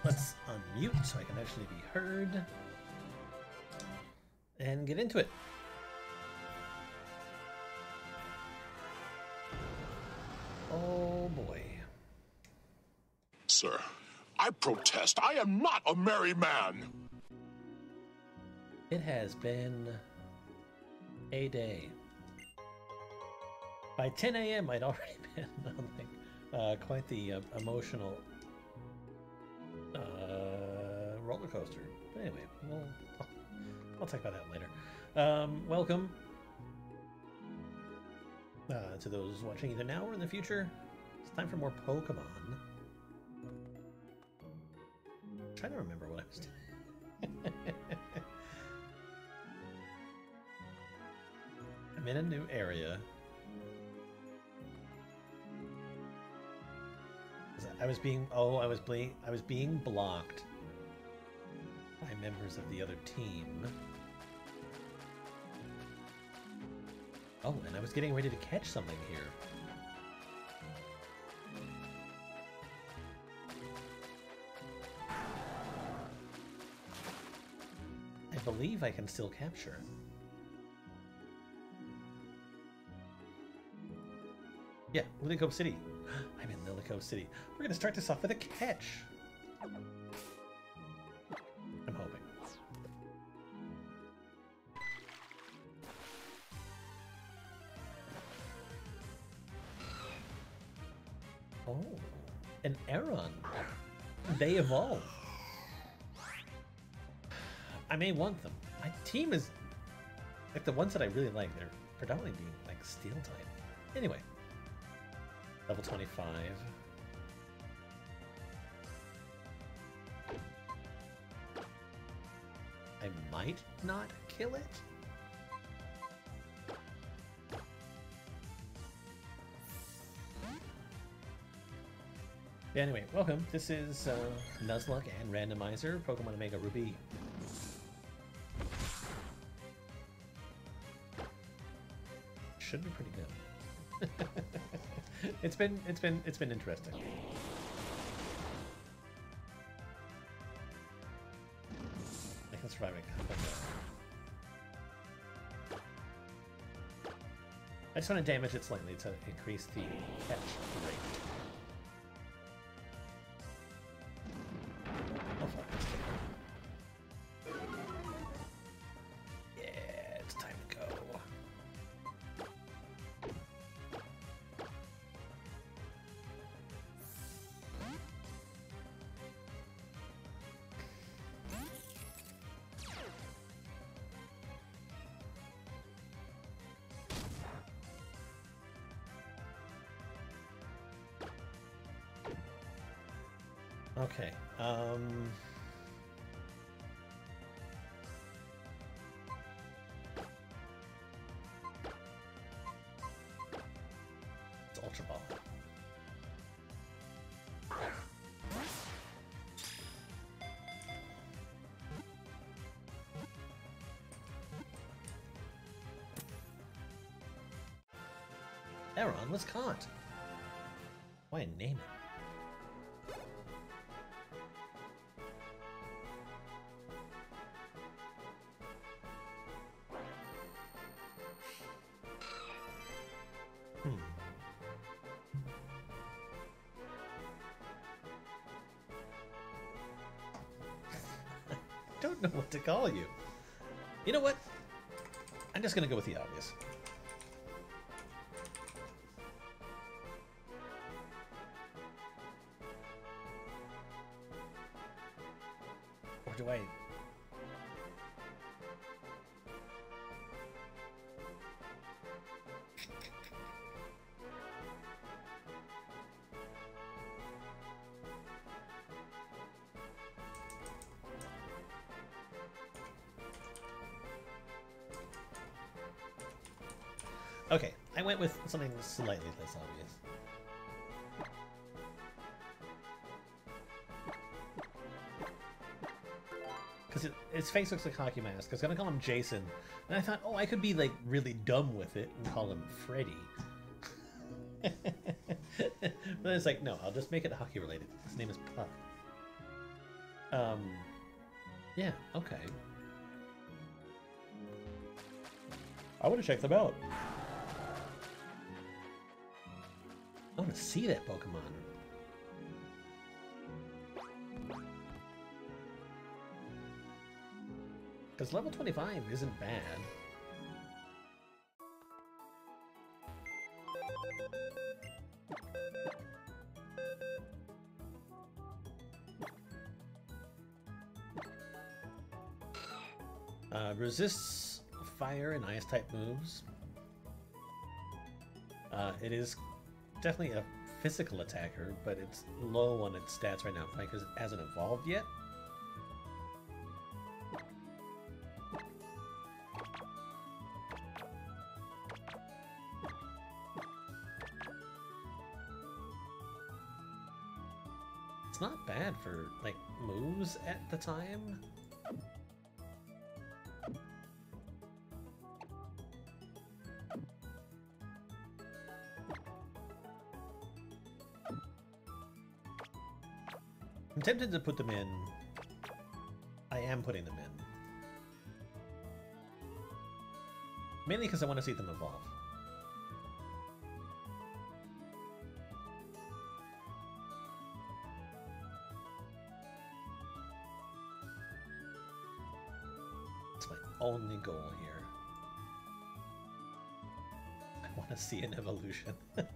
Let's unmute so I can actually be heard. And get into it. Oh boy. Sir, I protest. I am not a merry man. It has been a day. By 10 a.m. I'd already been on like, quite the emotional roller coaster. But anyway, I'll talk about that later. Welcome to those watching either now or in the future. It's time for more Pokemon. I'm trying to remember what I was doing. I'm in a new area. I was being blocked by members of the other team. Oh, and I was getting ready to catch something here. I believe I can still capture. Yeah, Lily Cove City. I'm in Lily Cove City. We're going to start this off with a catch. I'm hoping. Oh, an Aeron. They evolve. I may want them. My team is like the ones that I really like. They're predominantly being like Steel type. Anyway, level 25. I might not kill it. But anyway, welcome. This is Nuzlocke and Randomizer, Pokemon Omega Ruby. Should be pretty good. It's been interesting. I can survive it. I just want to damage it slightly to increase the catch rate. Oh fuck, let's get it. Yeah, it's time to go. Okay, it's Ultra Ball. Aeron, let's caught. Why name it? Don't know what to call you. You know what? I'm just gonna go with the obvious. Or do I? Okay, I went with something slightly less obvious. Because its face looks like Hockey Mask. I was gonna call him Jason, and I thought, oh, I could be like really dumb with it and call him Freddy. But it's like, no, I'll just make it hockey related. His name is Puck. Yeah, okay. I want to check them out. I want to see that Pokemon. Because level 25 isn't bad. Resists fire and ice type moves. It is definitely a physical attacker, but it's low on its stats right now because it hasn't evolved yet. It's not bad for, like, moves at the time. I'm tempted to put them in. I am putting them in. Mainly because I want to see them evolve. That's my only goal here. I want to see an evolution.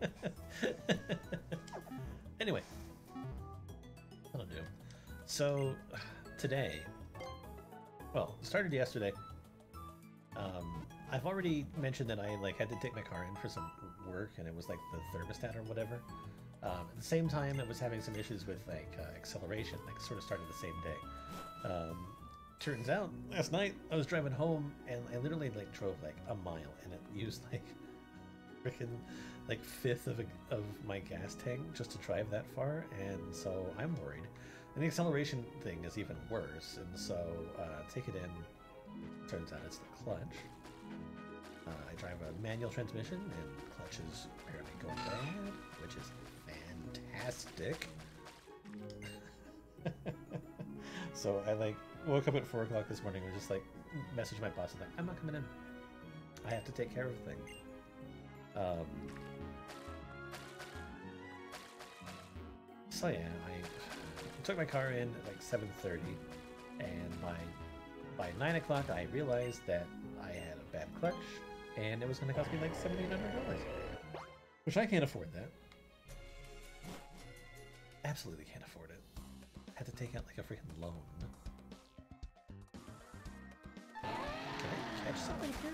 Anyway. That'll do. So, today, well, it started yesterday. I've already mentioned that I had to take my car in for some work, and it was like the thermostat or whatever. At the same time, it was having some issues with acceleration, sort of started the same day. Turns out, last night I was driving home, and I literally drove a mile, and it used freaking fifth of my gas tank just to drive that far, and so I'm worried. And the acceleration thing is even worse, and so take it in. Turns out it's the clutch. I drive a manual transmission, and clutch is apparently going bad, which is fantastic. So I woke up at 4 o'clock this morning and just messaged my boss and I'm not coming in. I have to take care of the thing. So yeah, I took my car in at 7:30, and by 9 o'clock I realized that I had a bad clutch, and it was going to cost me $1,700, which I can't afford that. Absolutely can't afford it. I had to take out a freaking loan. Can I catch something here?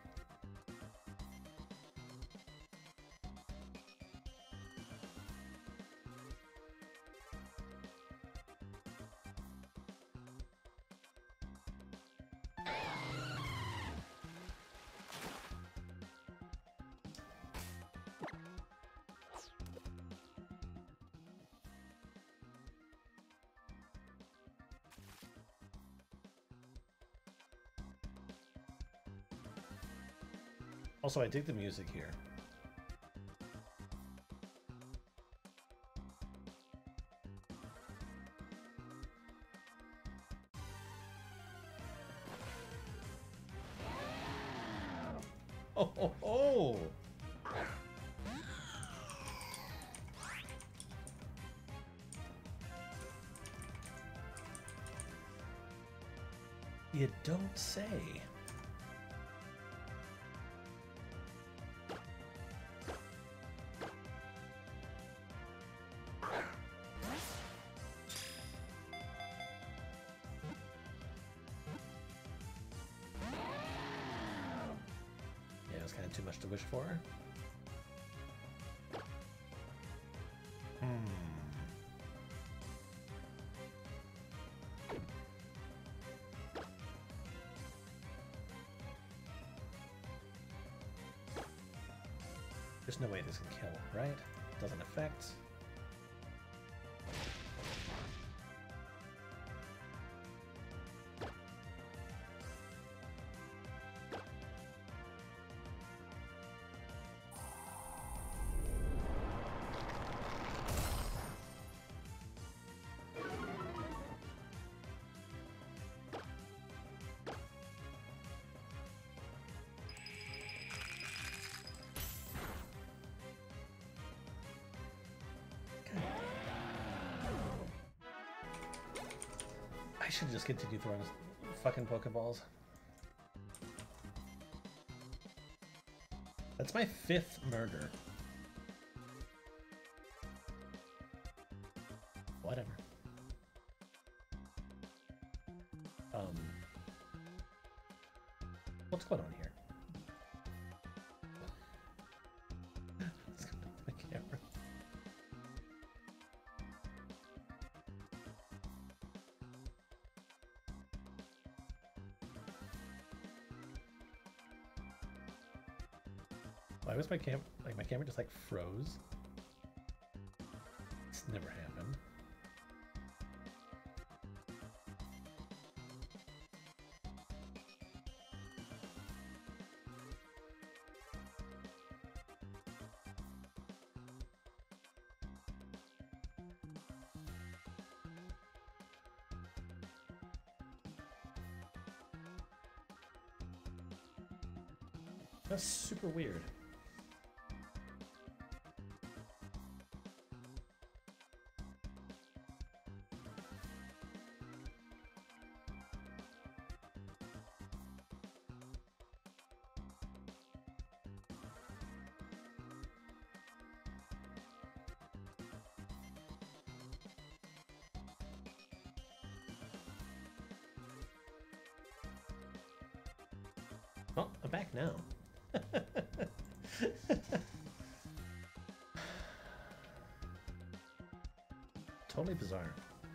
Also, I dig the music here. Oh, oh, oh! You don't say. Kind of too much to wish for. There's no way this can kill, right? Doesn't affect. should just continue throwing fucking Pokeballs. That's my 5th murder. Whatever. What's going on here? Let's go to my camera. Why was my camera just like froze? It's never happened. That's super weird. Oh, I'm back now. Totally bizarre.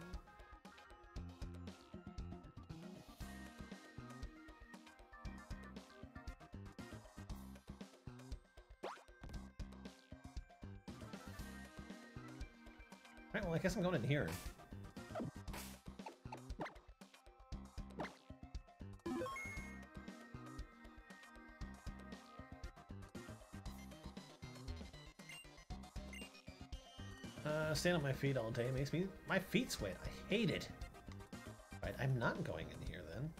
Alright, well I guess I'm going in here. Stand on my feet all day makes my feet sweat. I hate it. Right, I'm not going in here then.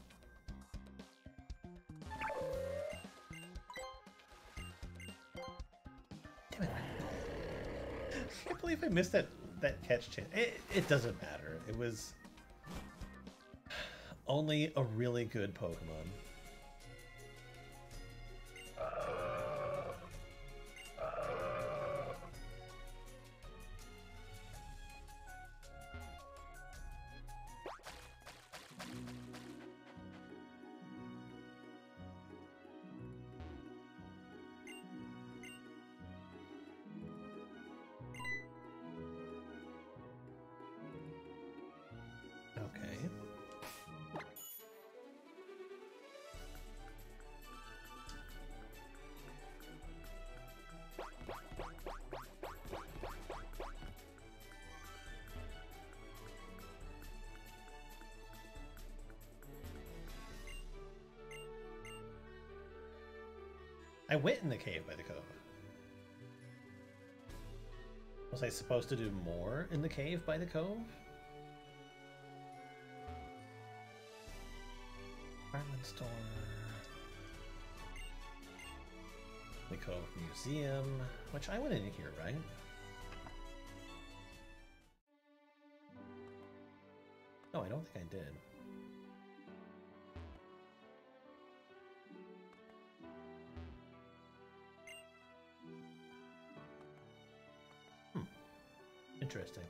Damn it! I can't believe I missed that catch chance. It doesn't matter. It was only a really good Pokemon. I went in the cave by the cove. Was I supposed to do more in the cave by the cove? Department store. The Cove Museum, which I went in here, right? No, I don't think I did. Interesting.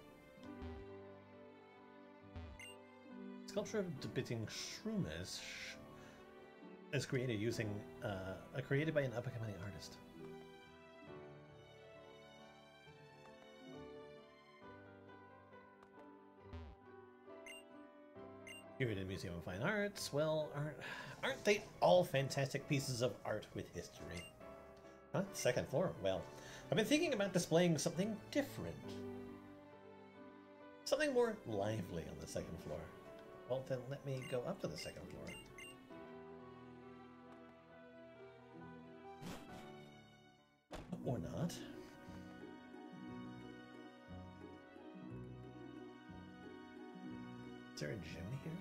Sculpture depicting Shroomish is created using created by an up-and-coming artist. Curated Museum of Fine Arts. Well, aren't they all fantastic pieces of art with history? Huh? Second floor. Well, I've been thinking about displaying something different. Something more lively on the second floor. Well, then let me go up to the second floor. Or not. Is there a gym here?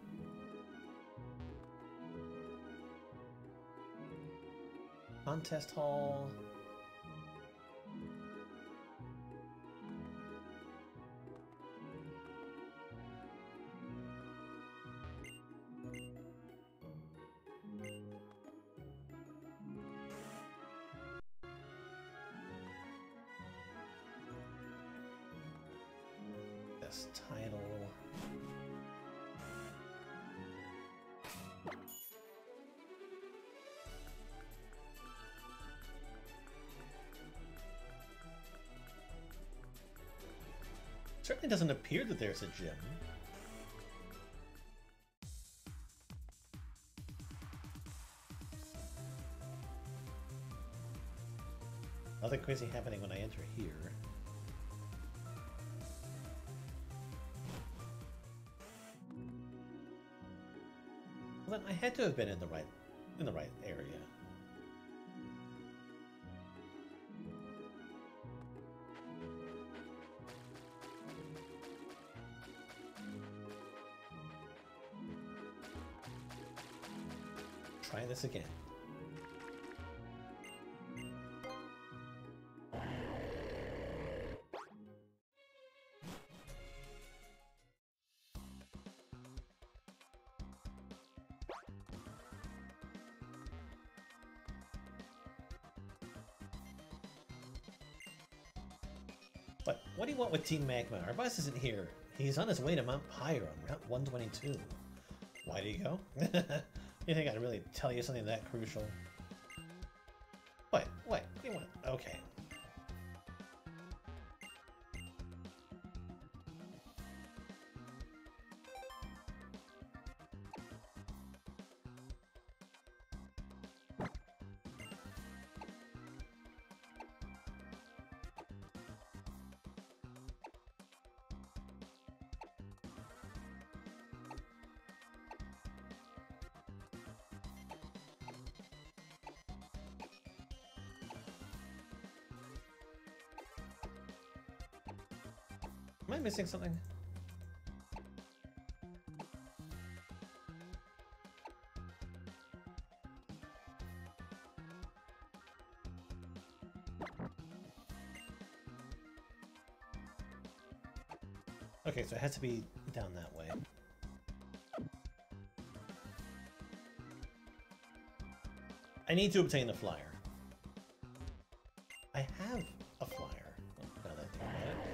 Contest hall. Certainly doesn't appear that there's a gym. Nothing crazy happening when I enter here. Well, then I had to have been in the right area. Try this again. What do you want with Team Magma? Our boss isn't here. He's on his way to Mount Pyre on Route 122. Why do you go? You think I'd really tell you something that crucial? What? What do you want? Okay. Am I missing something? Okay, so it has to be down that way. I need to obtain a flyer. I have a flyer. Now that I think about it.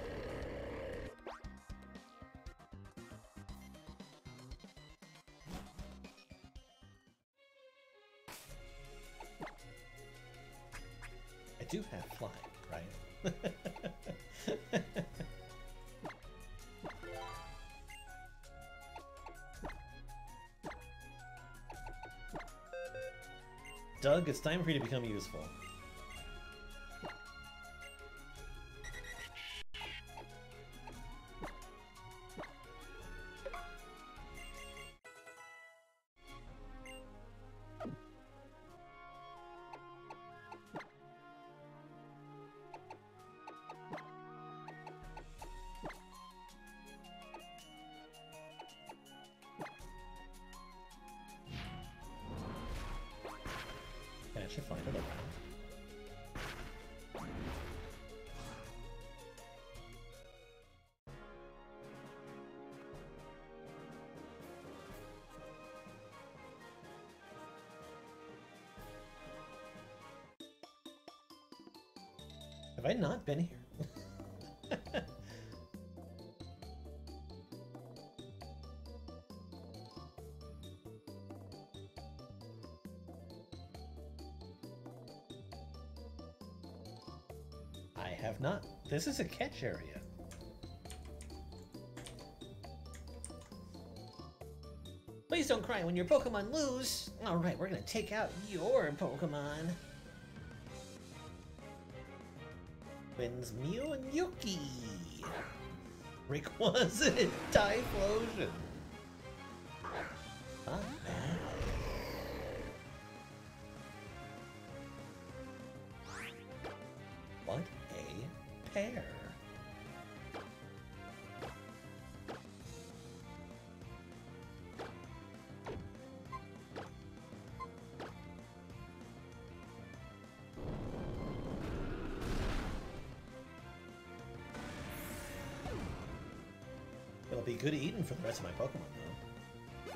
I do have flying, right? Doug, it's time for you to become useful. I should find it around. Have I not been here? I have not. This is a catch area. Please don't cry when your Pokemon lose. Alright, we're gonna take out your Pokemon. Wins Mew and Yuki. Rayquaza and Typhlosion. Not bad. What a pair. It'll be good eating for the rest of my Pokemon, though.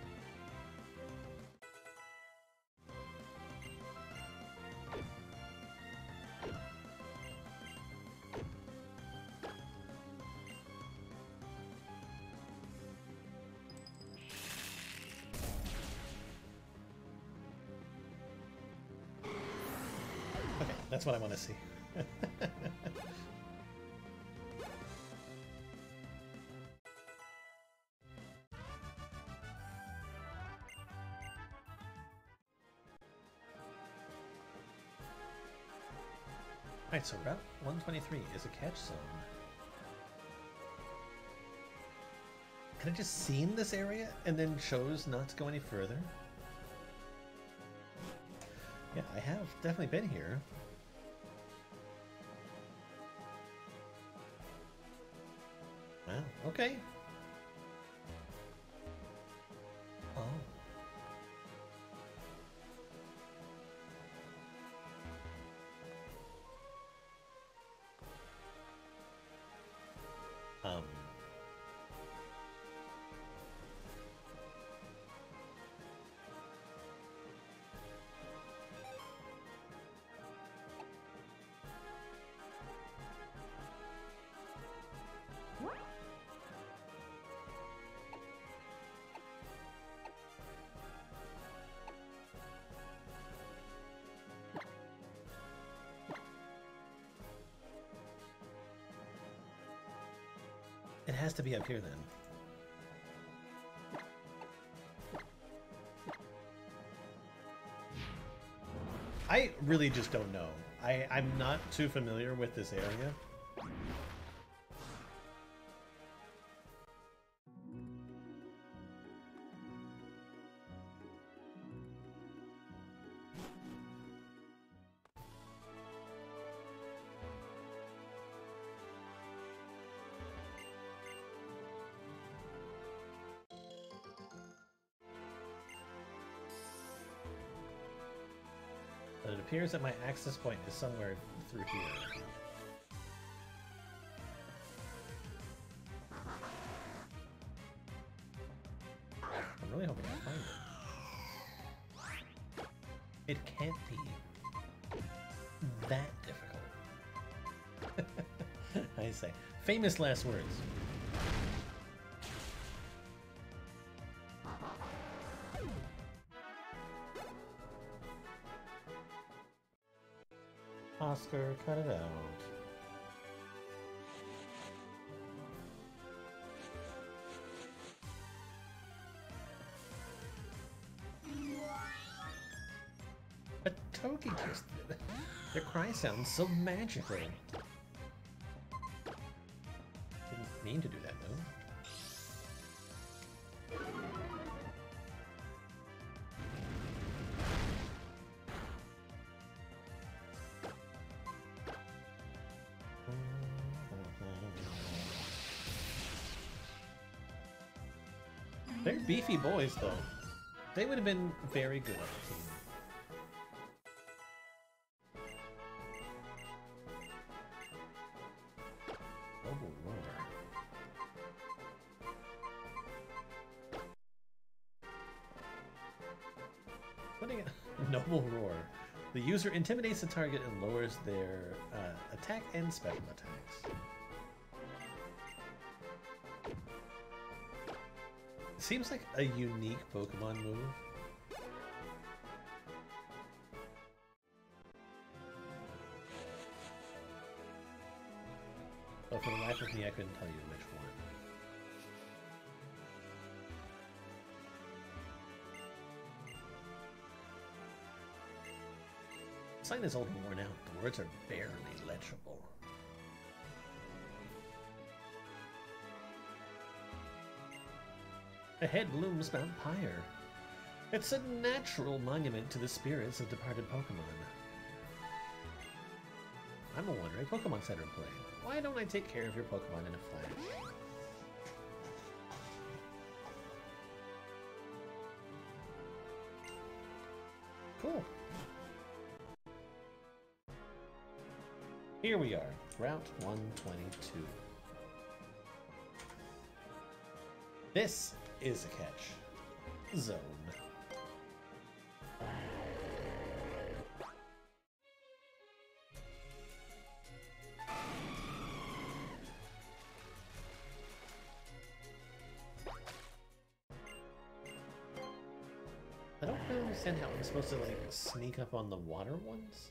Okay, that's what I want to see. Alright, so Route 123 is a catch zone. Had I just seen this area and then chose not to go any further? Yeah, I have definitely been here. Wow, okay. Oh. It has to be up here then. I really just don't know. I'm not too familiar with this area. But it appears that my access point is somewhere through here. I'm really hoping I find it. It can't be that difficult. I say. Famous last words. Oscar, cut it out. A Togekiss. Their cry sounds so magical. Didn't mean to do that though. They're beefy boys, though. They would have been very good on the team. Noble Roar. Putting a Noble Roar. The user intimidates the target and lowers their attack and special attacks. Seems like a unique Pokemon move. But for the life of me, I couldn't tell you which one. The sign is old and worn out. The words are barely legible. Ahead looms Mount Pyre. It's a natural monument to the spirits of departed Pokemon. I'm a wandering Pokemon Center employee. Why don't I take care of your Pokemon in a flash? Cool. Here we are, Route 122. This is a catch zone. I don't really understand how I'm supposed to like sneak up on the water ones.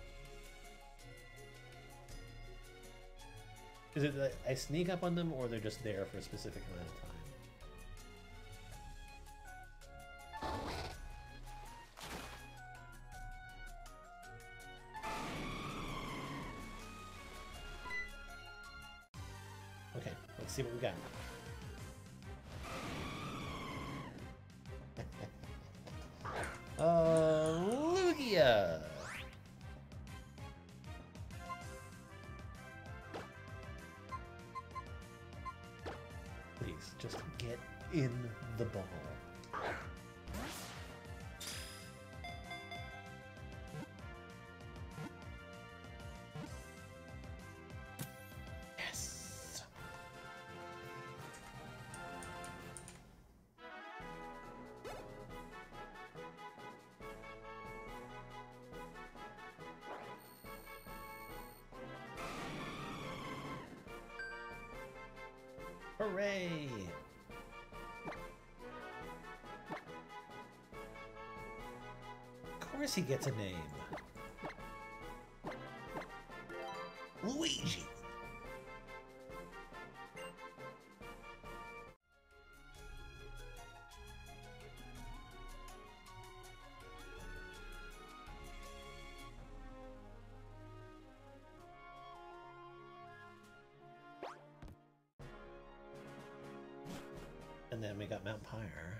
Is it that I sneak up on them, or they're just there for a specific amount of time? Okay, let's see what we got. Lugia! Please, just get in the ball. Yes! Hooray! Of course he gets a name. Luigi! And then we got Mount Pyre.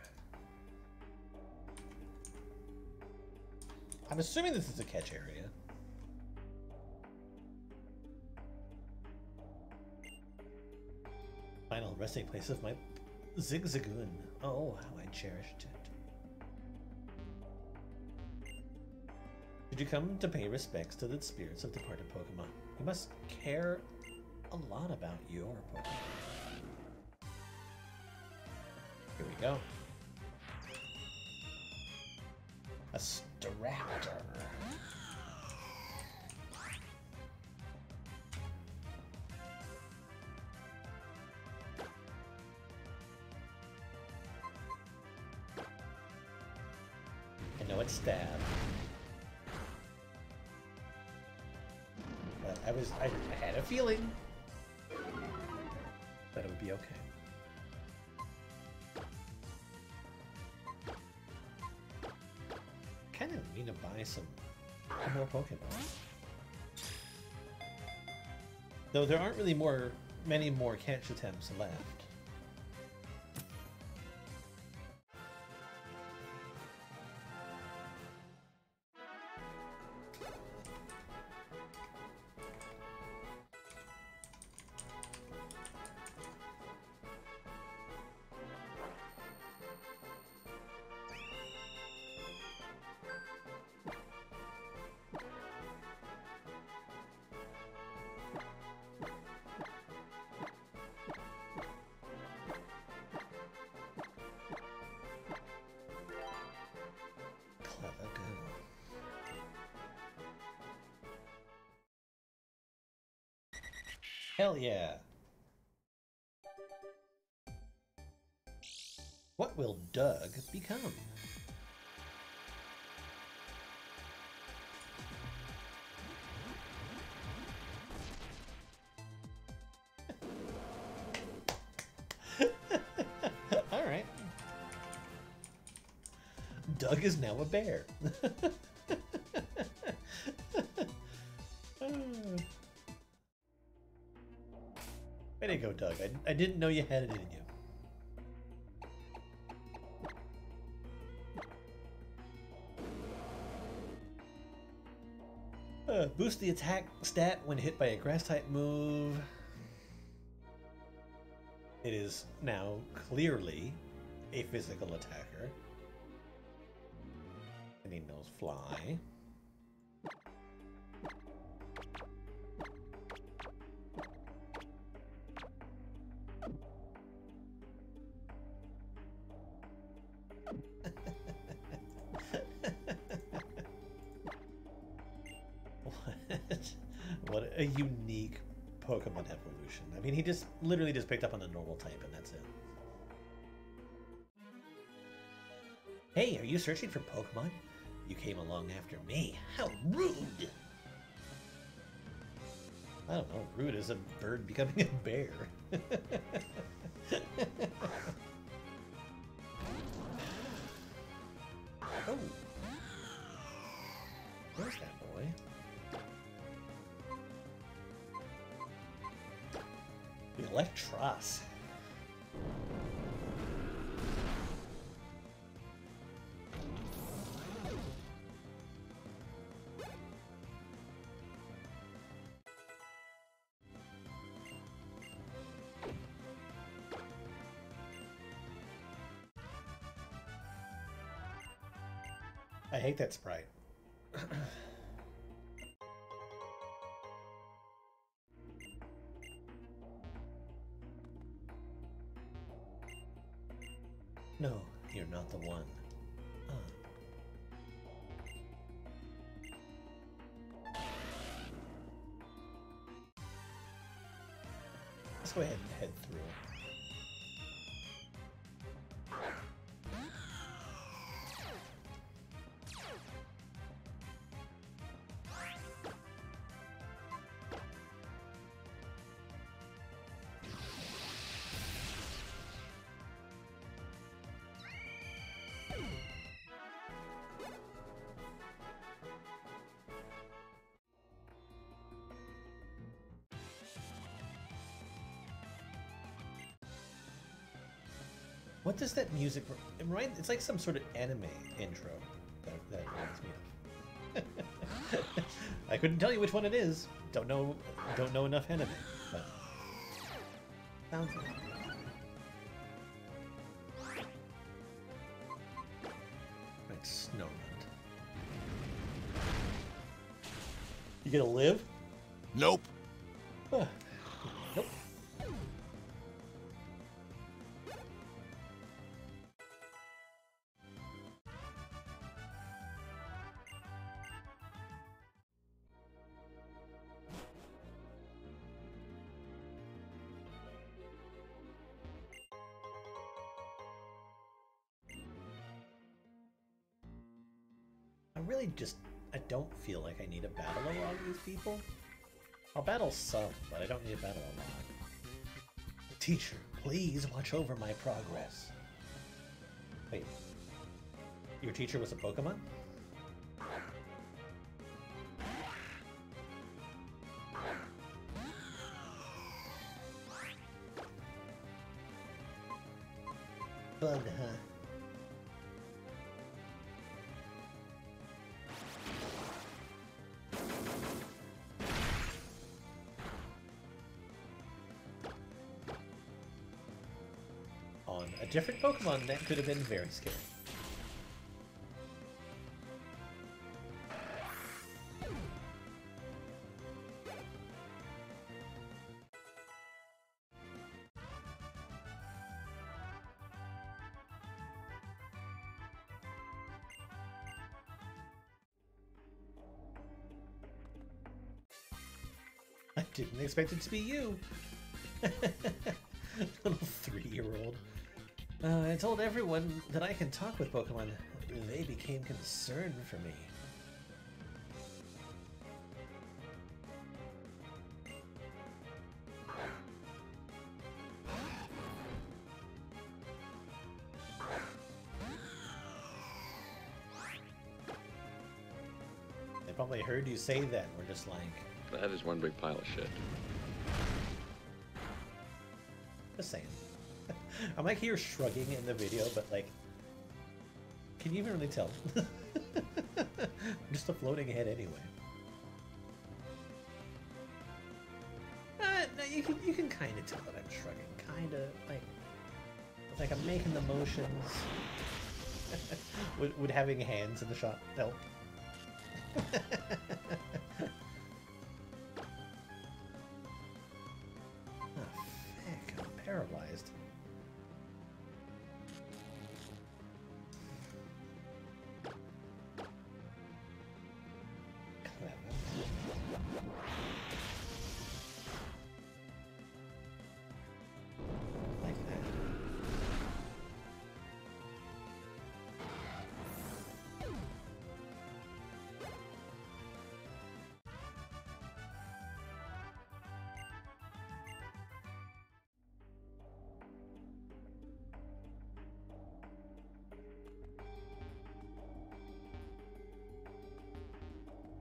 I'm assuming this is a catch area. Final resting place of my Zigzagoon. Oh, how I cherished it. Did you come to pay respects to the spirits of departed Pokemon? You must care a lot about your Pokemon. Here we go. A Staraptor. I know it's stab. But I had a feeling that it would be okay. Kind of need to buy some more Pokemon. Though there aren't really many more catch attempts left. Hell yeah! What will Doug become? Alright. Doug is now a bear. Way to go, Doug. I didn't know you had it in you. Boost the attack stat when hit by a grass-type move. It is now clearly a physical attacker. And he knows fly. What a unique Pokemon evolution. I mean, he just literally just picked up on the normal type and that's it. Hey, are you searching for Pokemon? You came along after me. How rude! I don't know, rude as a bird becoming a bear. Oh! Where's that boy? Electros. I hate that sprite. No, you're not the one. Let's go ahead and head through. What does that music remind? It's like some sort of anime intro that reminds me of. I couldn't tell you which one it is. Don't know enough anime, but sounds like Snowland. You gonna live? Nope. Huh. Nope. I don't feel like I need to battle a lot of these people. I'll battle some, but I don't need to battle a lot. Teacher, please watch over my progress. Wait, your teacher was a Pokemon? Bug, huh? A different Pokemon, that could have been very scary. I didn't expect it to be you. Little 3-year-old. I told everyone that I can talk with Pokemon. They became concerned for me. They probably heard you say that and we're just like... That is one big pile of shit. Just saying. I'm like here shrugging in the video, but like, can you even really tell? I'm just a floating head anyway. No, you can kind of tell that I'm shrugging, kind of like I'm making the motions. would having hands in the shot help? Oh, fuck, I'm paralyzed.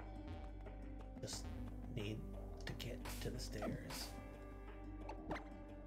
Just need to get to the stairs.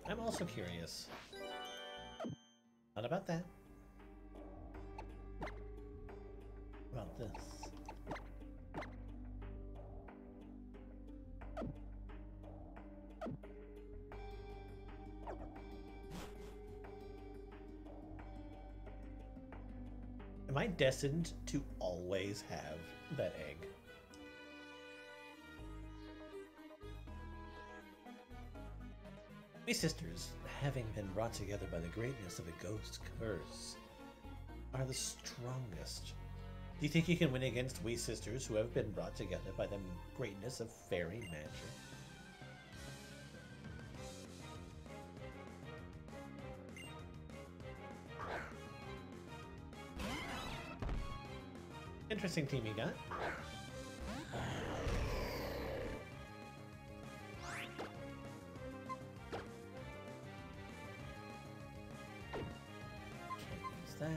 I'm also curious. Not about that. About this. Am I destined to always have that egg? We sisters, having been brought together by the greatness of a ghost curse, are the strongest. Do you think you can win against we sisters who have been brought together by the greatness of fairy magic? Interesting team you got. Can't use that.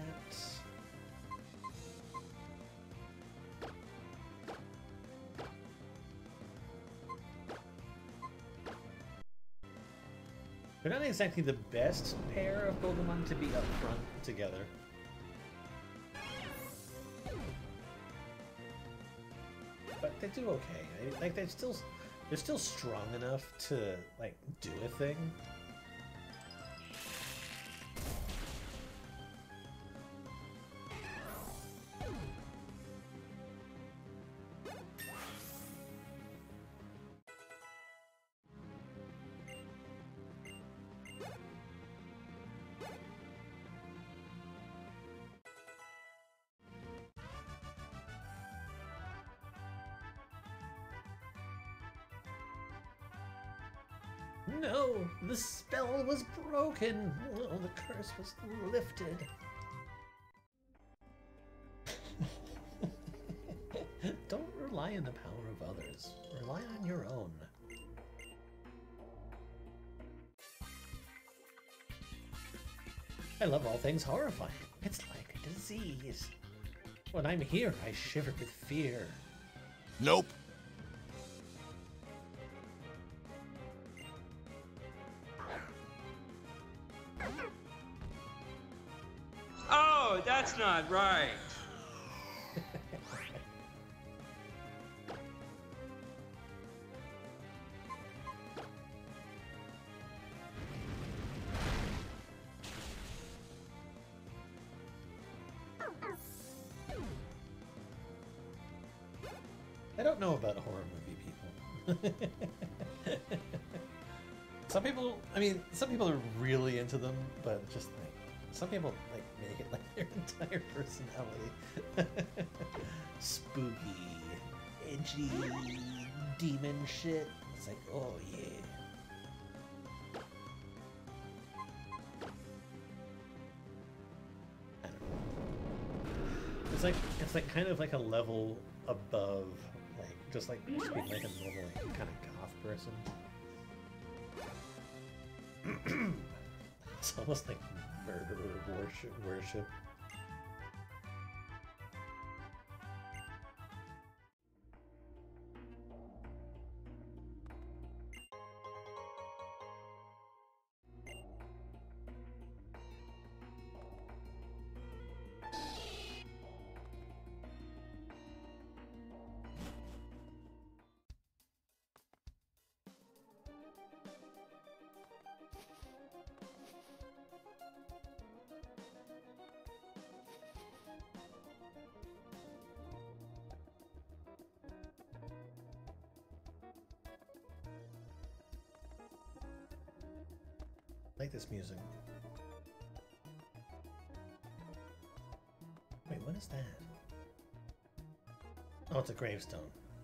They're not exactly the best pair of Pokemon to be up front together. But they do okay. Like they're still strong enough to like do a thing. No, the spell was broken. Oh, the curse was lifted. Don't rely on the power of others. Rely on your own. I love all things horrifying. It's like a disease. When I'm here, I shiver with fear. Nope. Oh, that's not right. I don't know about horror movie people. Some people, I mean, some people are really into them, but just like, some people like make it like their entire personality. Spooky, edgy, demon shit. It's like, oh yeah. I don't know. It's like kind of like a level above, like just being like a normal like, kind of goth person. It's almost like murderer worship. I like this music. Wait, what is that? Oh, it's a gravestone.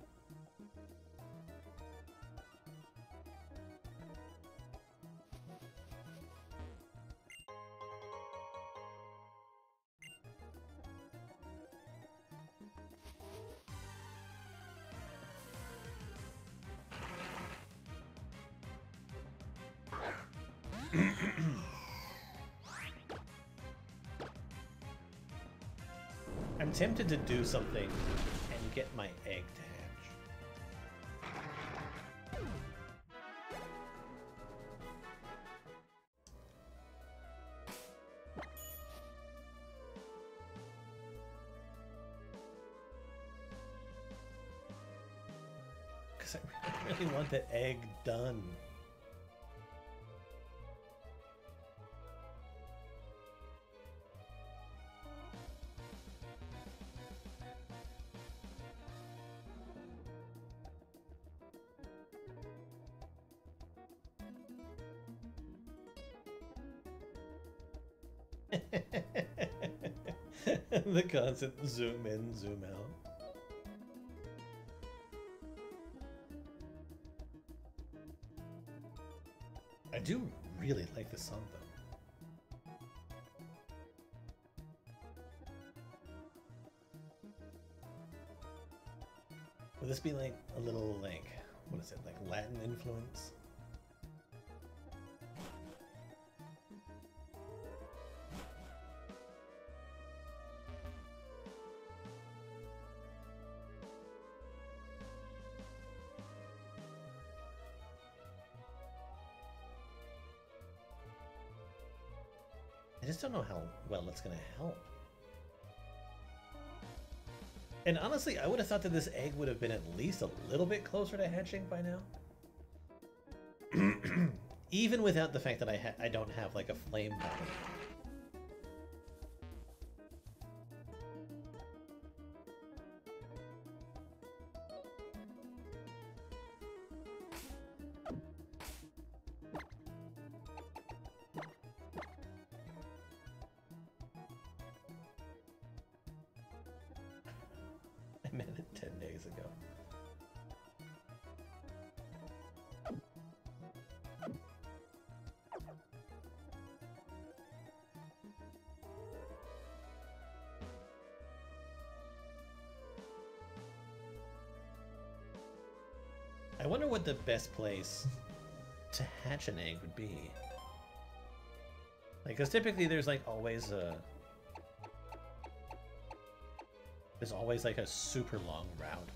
I'm tempted to do something and get my egg to hatch. Because I really want that egg done. The constant zoom in, zoom out. I do really like this song though. Would this be like a little like, what is it, like Latin influence? I just don't know how well it's going to help. And honestly, I would have thought that this egg would have been at least a little bit closer to hatching by now. Even without the fact that I don't have like a flame pattern. I meant it 10 days ago. I wonder what the best place to hatch an egg would be. Like, because typically there's like always a... There's always like a super long route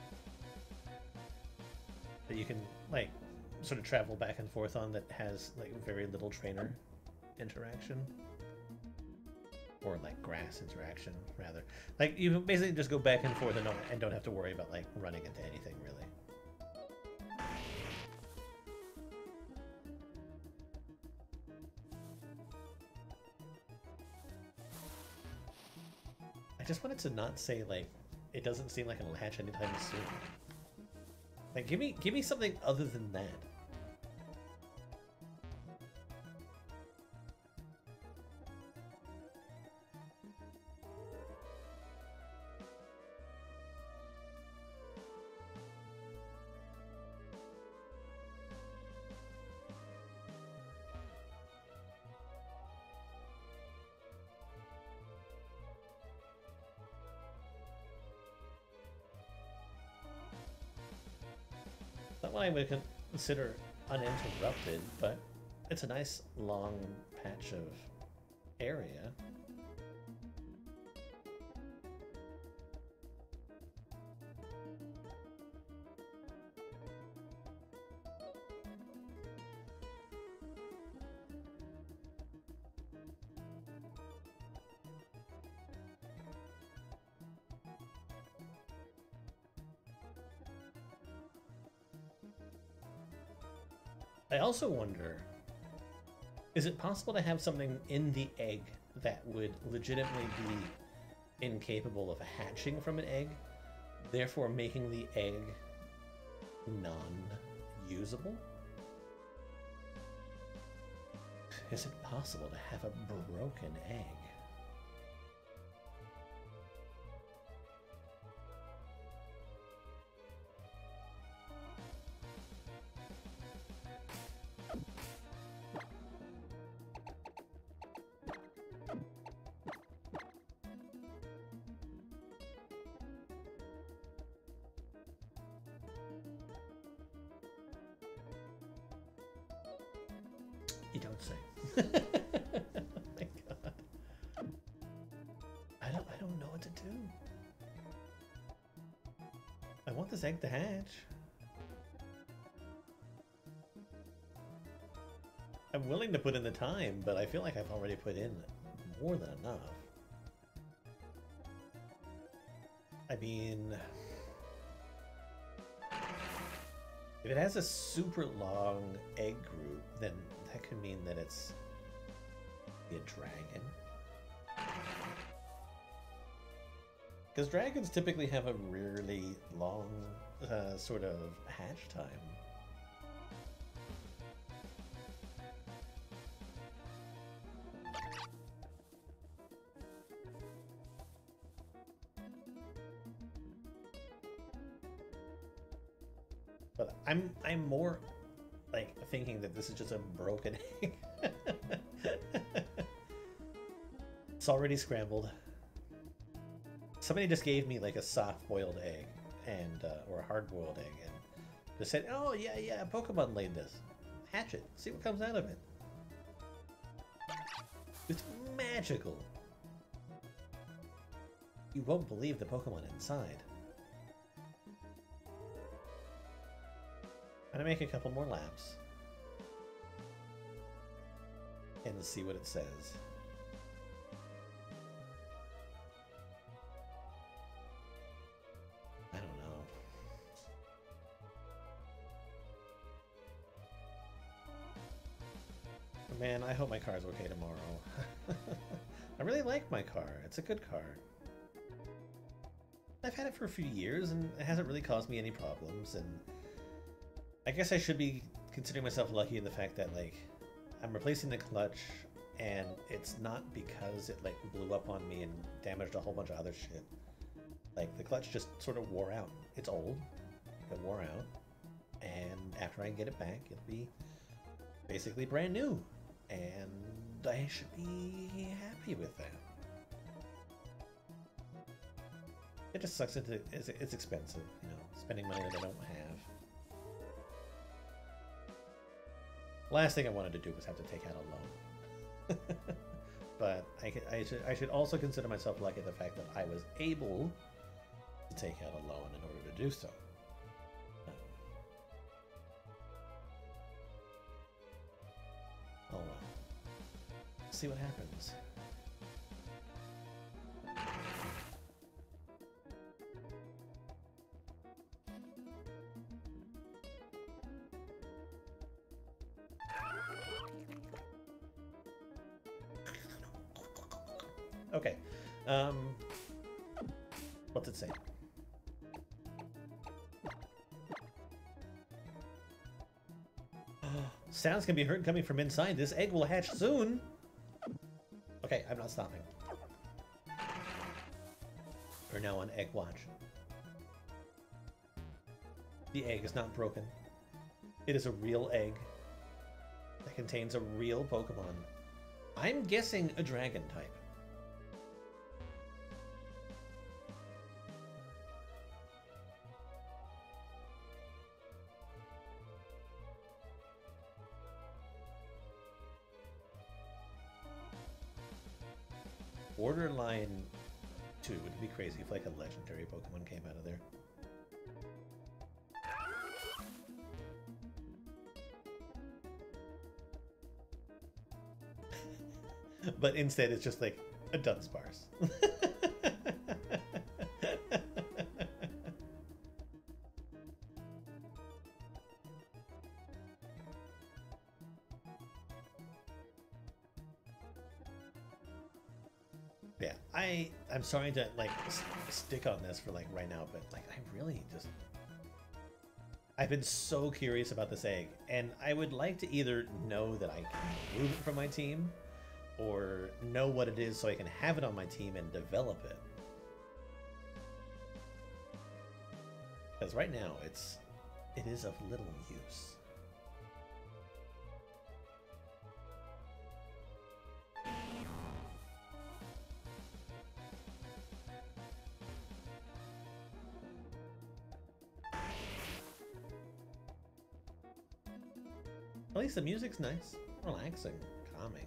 that you can like sort of travel back and forth on that has like very little trainer interaction. Or like grass interaction, rather. Like you basically just go back and forth and don't have to worry about like running into anything really. I just wanted to not say like it doesn't seem like it'll hatch anytime soon. Like give me something other than that. Not what I would consider uninterrupted, but it's a nice long patch of area. I also wonder, is it possible to have something in the egg that would legitimately be incapable of hatching from an egg, therefore making the egg non-usable? Is it possible to have a broken egg? You don't say. Oh my god. I don't know what to do. I want this egg to hatch. I'm willing to put in the time, but I feel like I've already put in more than enough. I mean... If it has a super long egg group, then that could mean that it's a dragon. Because dragons typically have a really long sort of hatch time. But I'm more like thinking that this is just a broken egg. It's already scrambled. Somebody just gave me like a soft-boiled egg and or a hard-boiled egg and just said, "Oh yeah, Pokemon laid this. Hatch it. See what comes out of it." It's magical. You won't believe the Pokemon inside. I'm gonna make a couple more laps and see what it says. I don't know. Man, I hope my car's okay tomorrow. I really like my car. It's a good car. I've had it for a few years and it hasn't really caused me any problems, and I guess I should be considering myself lucky in the fact that, like, I'm replacing the clutch and it's not because it, like, blew up on me and damaged a whole bunch of other shit. Like, the clutch just sort of wore out. It's old. It wore out. And after I get it back, it'll be basically brand new. And I should be happy with that. It just sucks. It's expensive, you know, spending money that I don't have. Last thing I wanted to do was have to take out a loan. But I should also consider myself lucky at the fact that I was able to take out a loan in order to do so. Oh well. See what happens. Okay. What's it say? Sounds can be heard coming from inside. This egg will hatch soon. Okay, I'm not stopping. We're now on egg watch. The egg is not broken. It is a real egg that contains a real Pokemon. I'm guessing a dragon type. Borderline 2 would be crazy if like a legendary Pokemon came out of there. But instead it's just like a Dunsparce. Yeah, I'm sorry to like stick on this for like right now, but like I really just I've been so curious about this egg, and I would like to either know that I can remove it from my team or know what it is so I can have it on my team and develop it. Because right now it is of little use. At least the music's nice, relaxing, calming.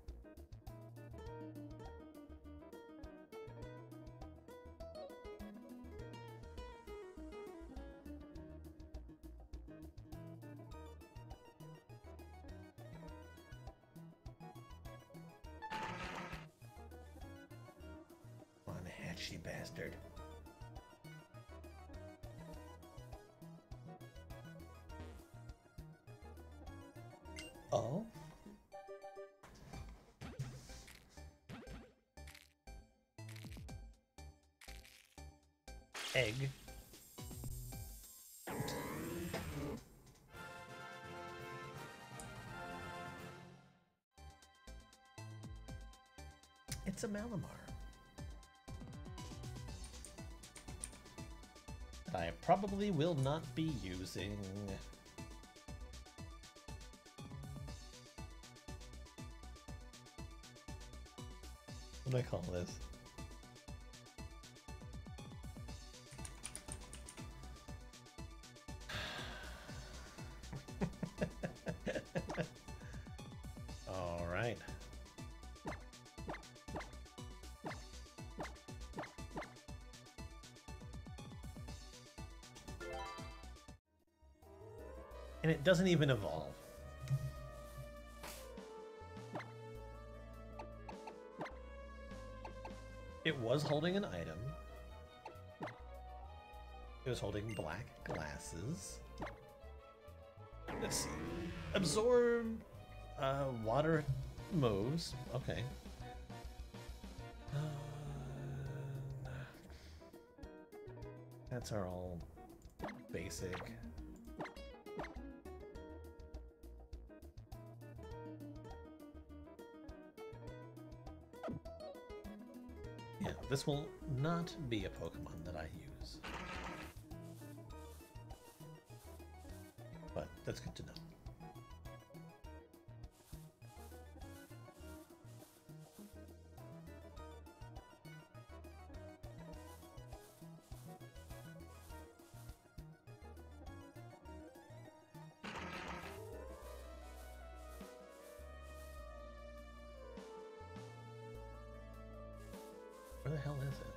Come on, hatch, you bastard. Oh? Egg. It's a Malamar. That I probably will not be using. What do I call this? All right. And it doesn't even evolve. It was holding an item. It was holding black glasses. Let's see. Absorb water moves. Okay. That's our all basic. Yeah, this will not be a Pokemon that I use. But that's good to know. Where the hell is it?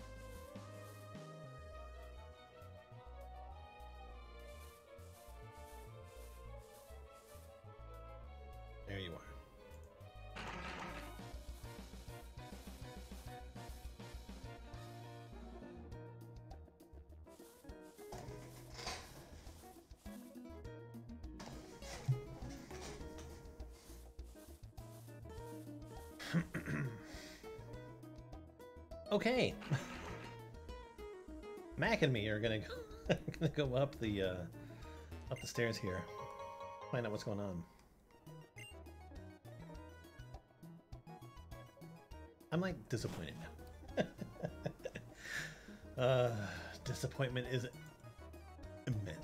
There you are. Okay. Mac and me are gonna go up the stairs here. Find out what's going on. I'm like disappointed now. Disappointment is immense.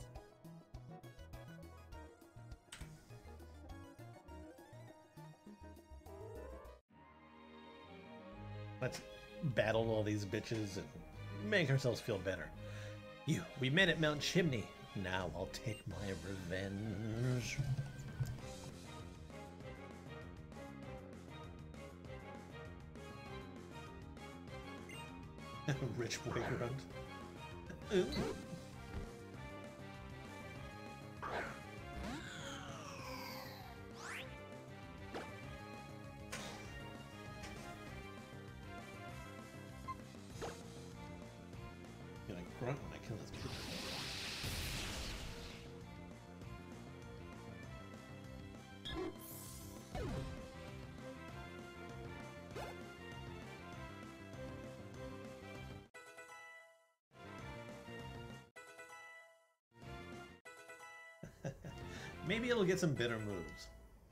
Let's battle all these bitches and make ourselves feel better. We met at Mount Chimney. Now I'll take my revenge. Rich boy grunt. Ooh. Gonna grunt when I kill this kid. Maybe it'll get some better moves.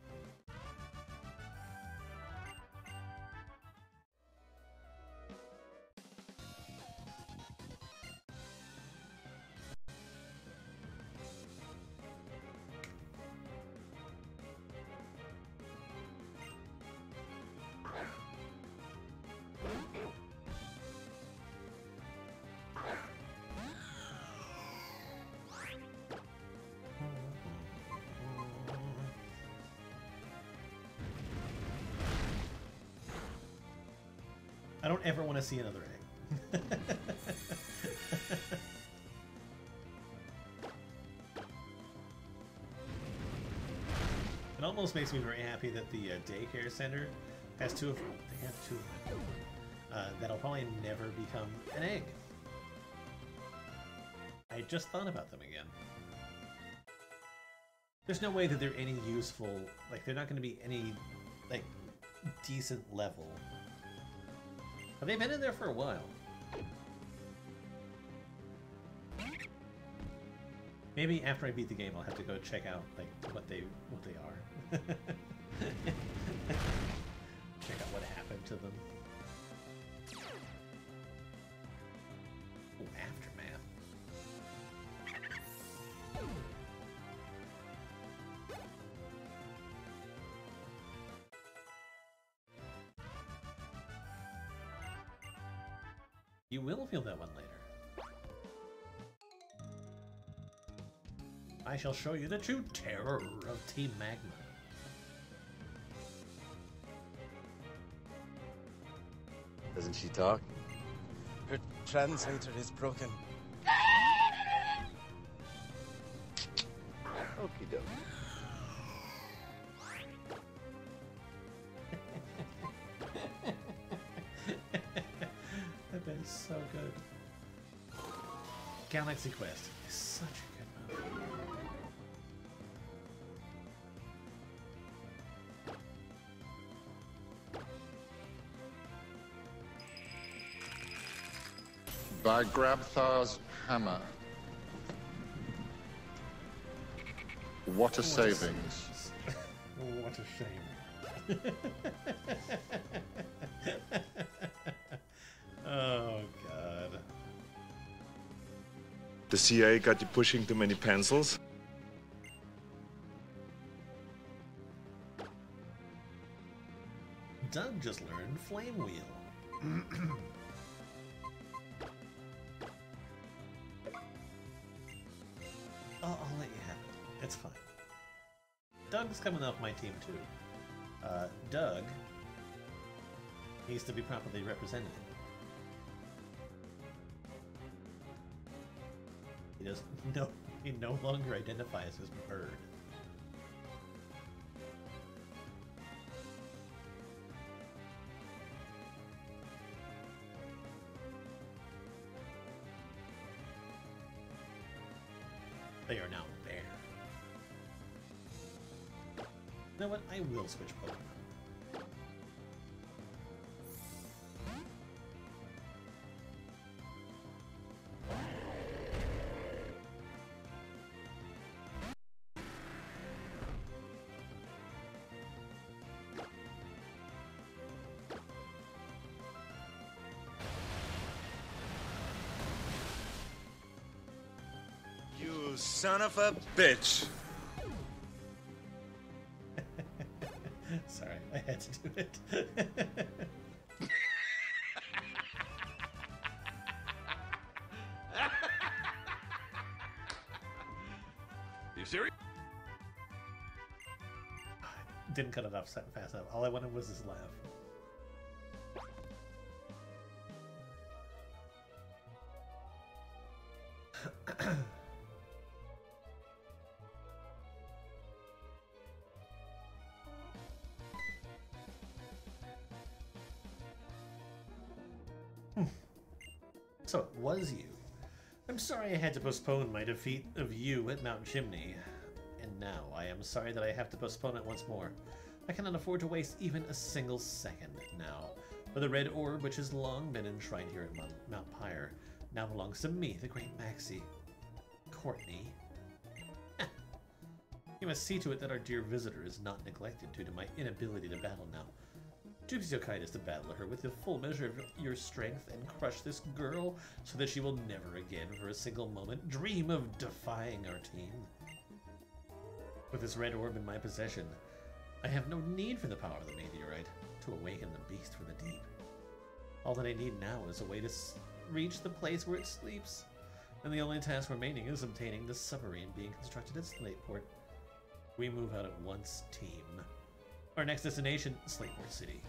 I don't ever want to see another egg. It almost makes me very happy that the daycare center has two of them. They have two of them. That'll probably never become an egg. I just thought about them again. There's no way that they're any useful. Like, they're not going to be any, like, decent level. But they've been in there for a while. Maybe after I beat the game, I'll have to go check out like what they are. Check out what happened to them. Oh, aftermath. You will feel that one later. I shall show you the true terror of Team Magma. Doesn't she talk? Her translator is broken. Okie doke. That is so good. Galaxy Quest is such a good movie. By Grabthar's hammer. What a savings. What a shame. Oh, God. The CA got you pushing too many pencils? Doug just learned Flame Wheel. I'll let you have it. It's fine. Doug's coming off my team too. Doug needs to be properly represented. He no longer identifies as bird. They are now bear. You know what? I will switch Pokemon. You son of a bitch. Sorry, I had to do it. You serious? Didn't cut it off fast enough. All I wanted was his laugh. So it was you. I'm sorry I had to postpone my defeat of you at Mount Chimney. And now I am sorry that I have to postpone it once more. I cannot afford to waste even a single second now. For the red orb, which has long been enshrined here at Mount Pyre, now belongs to me, the great Maxie. Courtney. You must see to it that our dear visitor is not neglected due to my inability to battle now. Do be so kind as to battle her with the full measure of your strength and crush this girl so that she will never again for a single moment dream of defying our team. With this red orb in my possession, I have no need for the power of the meteorite to awaken the beast from the deep. All that I need now is a way to reach the place where it sleeps, and the only task remaining is obtaining the submarine being constructed at Slateport. We move out at once, team. Our next destination, Slateport City.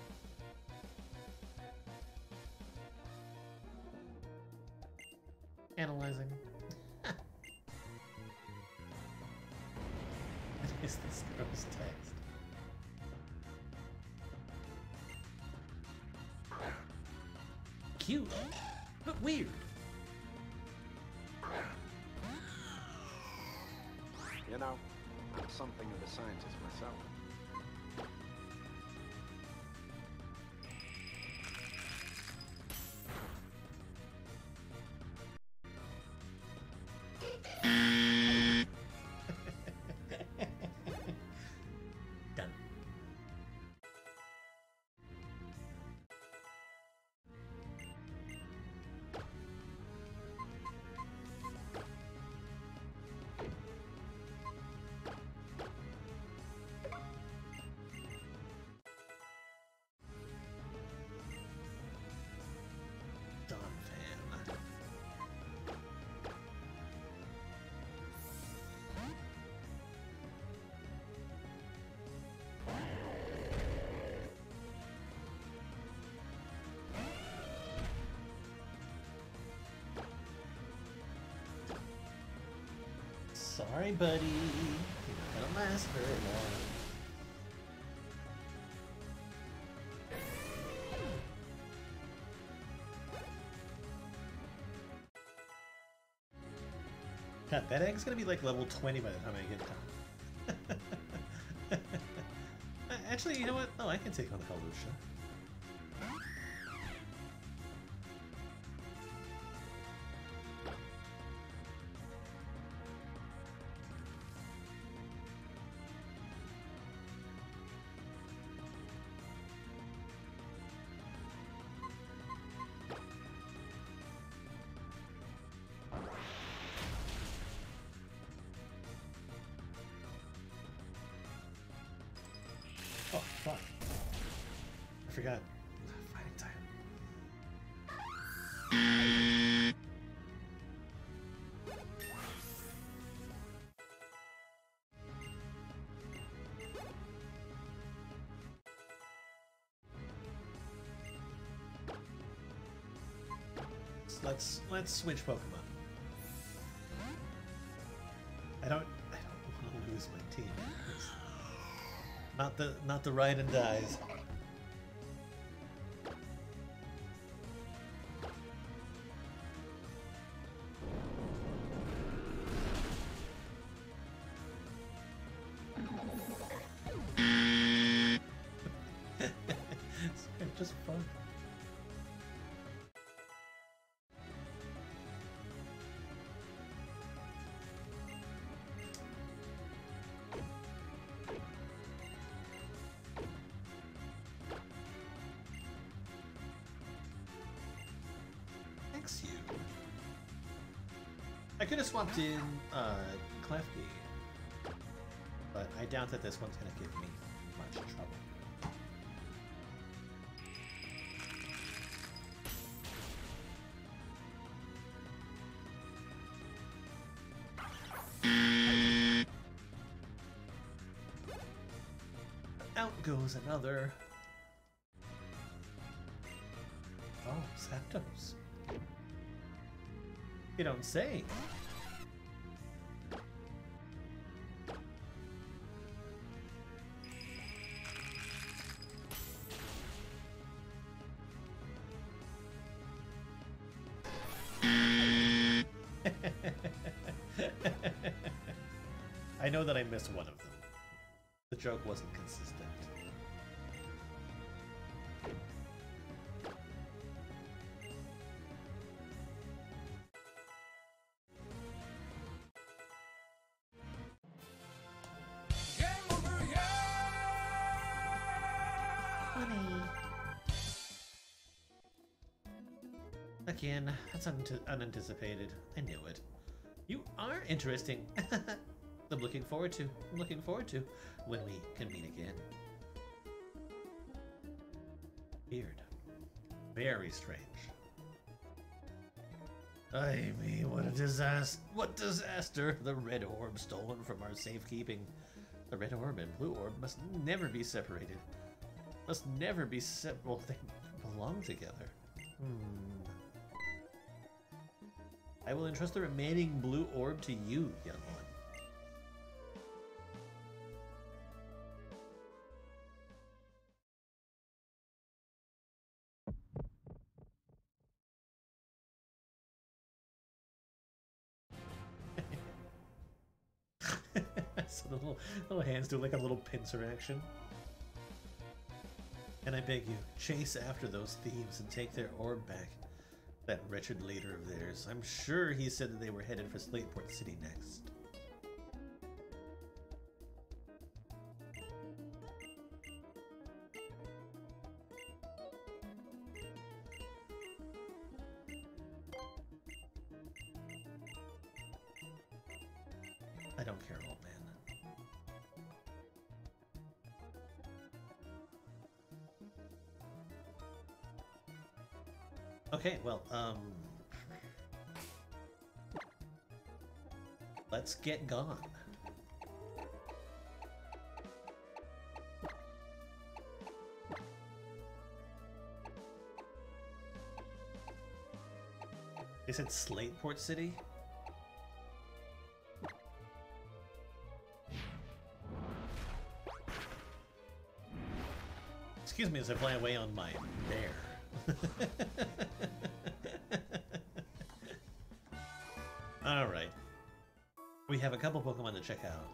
Analyzing. What is this girl's text? Cute, but weird. You know, I'm something of a scientist myself. Done. Done, fan. Sorry, buddy. You're not gonna last very long. God, that egg's gonna be like level 20 by the time I get done. Actually, you know what? No, I can take on Hellucia. Oh, fuck. I forgot. Fighting time. Let's switch Pokemon. I don't want to lose my team. It's not the ride and dies. It's just fun. Thanks, you. I could have swapped in Clefty, but I doubt that this one's going to give me much trouble. Out goes another. Oh, Zapdos. You don't say. I know that I missed one of them. The joke wasn't consistent. Again, that's unanticipated. I knew it. You are interesting. I'm looking forward to when we can meet again. Weird. Very strange. Ay me, what a disaster. What disaster! The red orb stolen from our safekeeping. The red orb and blue orb must never be separated. Must never be well, they belong together. I will entrust the remaining blue orb to you, young one. So the little hands do like a little pincer action. And I beg you, chase after those thieves and take their orb back. That wretched leader of theirs. I'm sure he said that they were headed for Slateport City next. I don't care, old man. Okay, well, let's get gone. They said Slateport City? Excuse me as I fly away on my bear. Alright. We have a couple Pokemon to check out.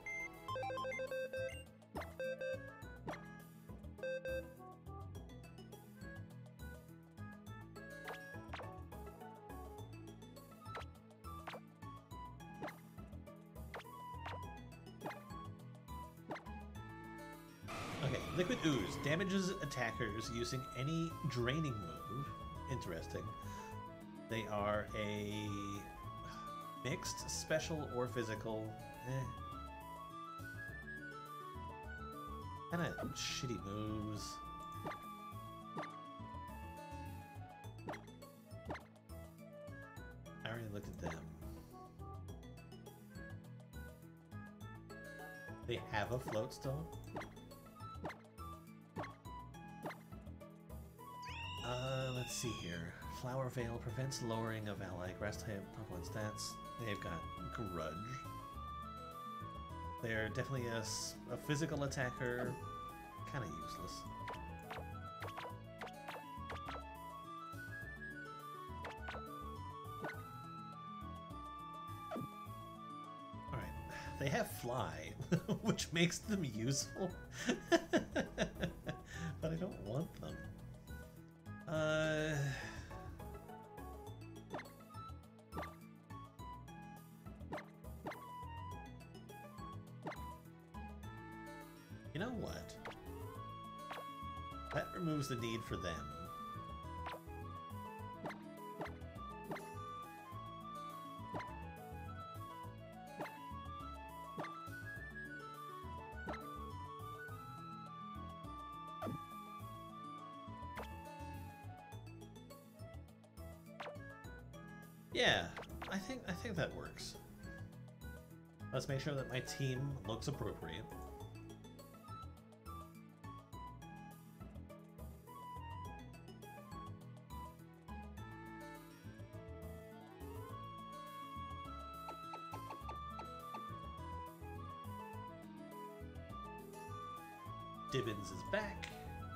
Okay, Liquid Ooze damages attackers using any draining move. Interesting. They are a mixed, special, or physical. Kinda shitty moves. I already looked at them. They have a float stone? Let's see here. Flower Veil prevents lowering of ally grass type Pokemon stats. They've got Grudge. They're definitely a physical attacker. Kind of useless. Alright. They have Fly, which makes them useful. But I don't want them. You know what? That removes the need for them. Yeah, I think that works. Let's make sure that my team looks appropriate. Dibbins is back.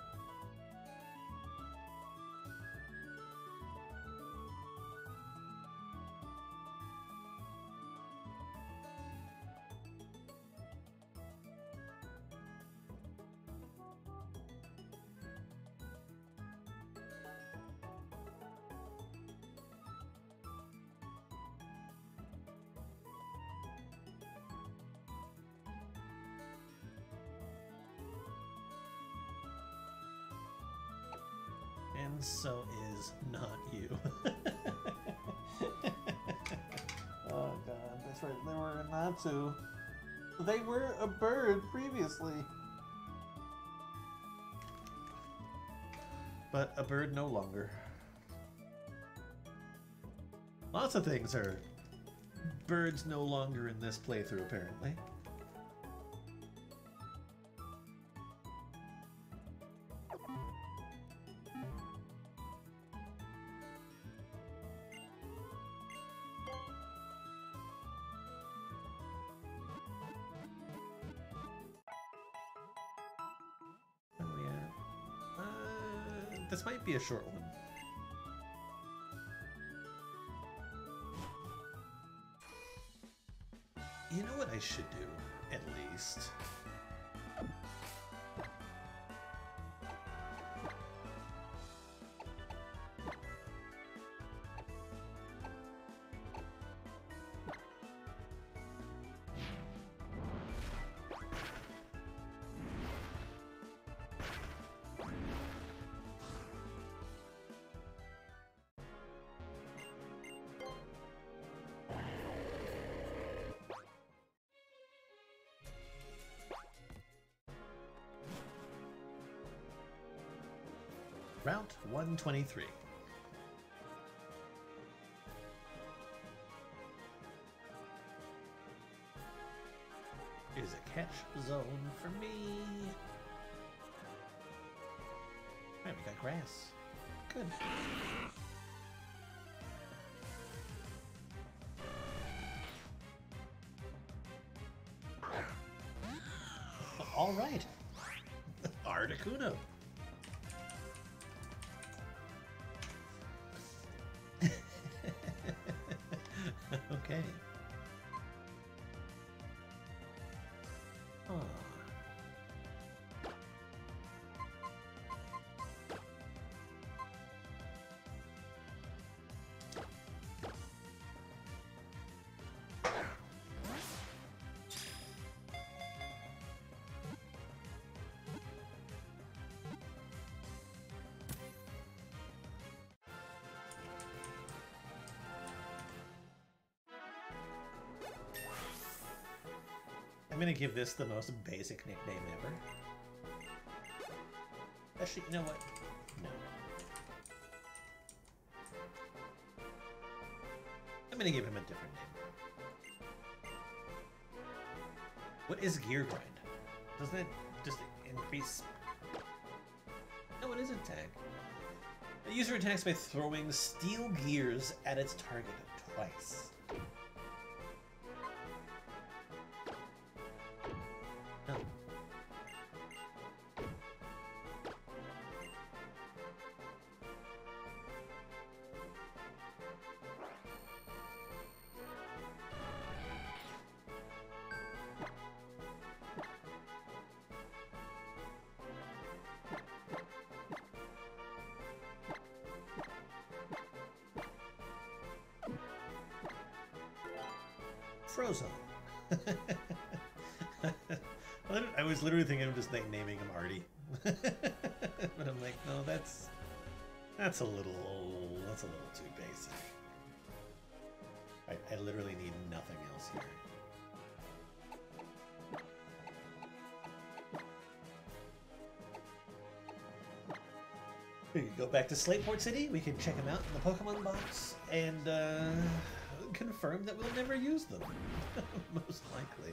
And so is not you. Oh god, that's right, they were a Natsu. They were a bird previously. But a bird no longer. Lots of things are birds no longer in this playthrough, apparently. This might be a short one. You know what I should do, at least? Route 123. Is a catch zone for me. Alright, we got grass. Good. Alright. Articuno. Okay. Huh. I'm gonna give this the most basic nickname ever. Actually, you know what? No. I'm gonna give him a different name. What is Gear Grind? Doesn't it just increase... No, it isn't tag. The user attacks by throwing steel gears at its target twice. Oh. Frozen. I was literally thinking of just like naming him Artie, but I'm like, no, that's a little too basic. I literally need nothing else here. We can go back to Slateport City. We can check them out in the Pokemon box and confirm that we'll never use them, most likely.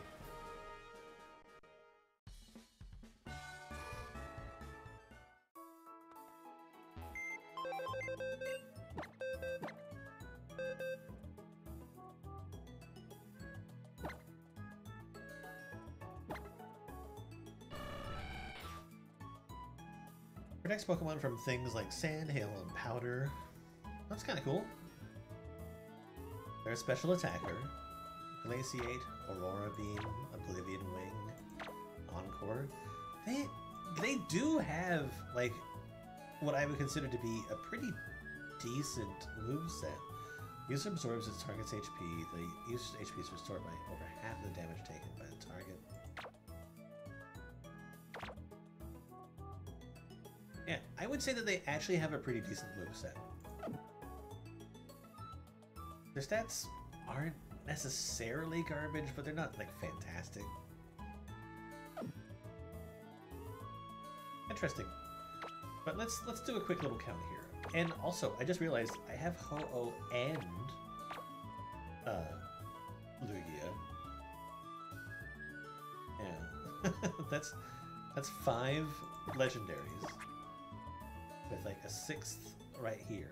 Protects Pokemon from things like sand, hail, and powder. That's kind of cool. They're a special attacker. Glaciate, Aurora Beam, Oblivion Wing, Encore. They do have, like, what I would consider to be a pretty decent moveset. User absorbs its target's HP. The user's HP is restored by over half the damage taken by the target. Yeah, I would say that they actually have a pretty decent moveset. Their stats aren't necessarily garbage, but they're not, like, fantastic. Interesting. But let's do a quick little count here. And also, I just realized I have Ho-Oh and Lugia. Yeah. that's 5 legendaries. With like a 6th right here.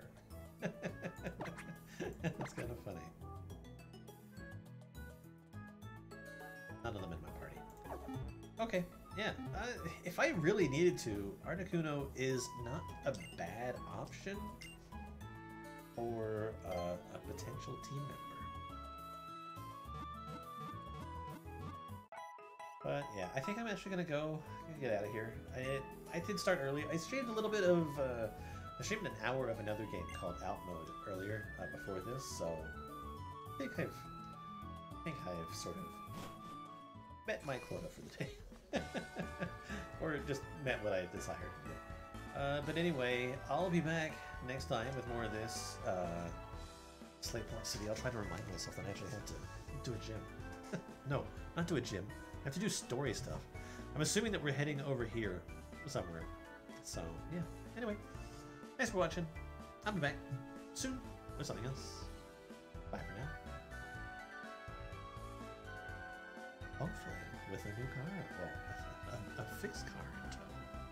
That's kind of funny. None of them in my party. Okay, yeah. If I really needed to, Articuno is not a bad option for a potential team member. But yeah, I think I'm actually gonna go get out of here. I did start early. I streamed a little bit of I streamed an hour of another game called Out Mode earlier before this, so I think I've sort of met my quota for the day, or just met what I desired. But anyway, I'll be back next time with more of this Slate Plot City. I'll try to remind myself that I actually have to do a gym. No, not do a gym. I have to do story stuff. I'm assuming that we're heading over here somewhere. So, yeah. Anyway, thanks for watching. I'll be back soon with something else. Bye for now. Hopefully with a new car. Well, a fixed car in tow.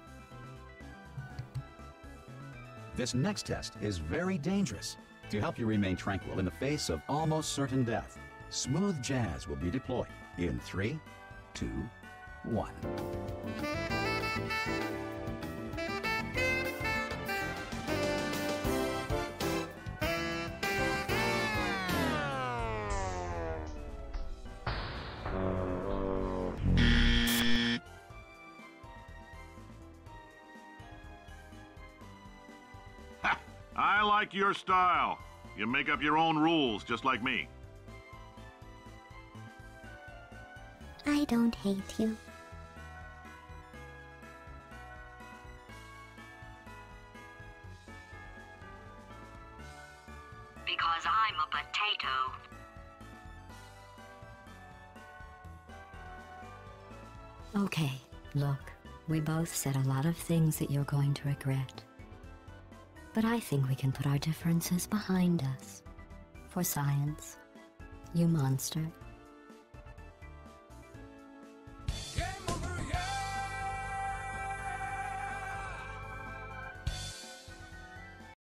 This next test is very dangerous. To help you remain tranquil in the face of almost certain death, smooth jazz will be deployed in 3, 2, 1. I like your style. You make up your own rules, just like me. I don't hate you. Because I'm a potato. Okay, look, we both said a lot of things that you're going to regret. But I think we can put our differences behind us. For science. You monster.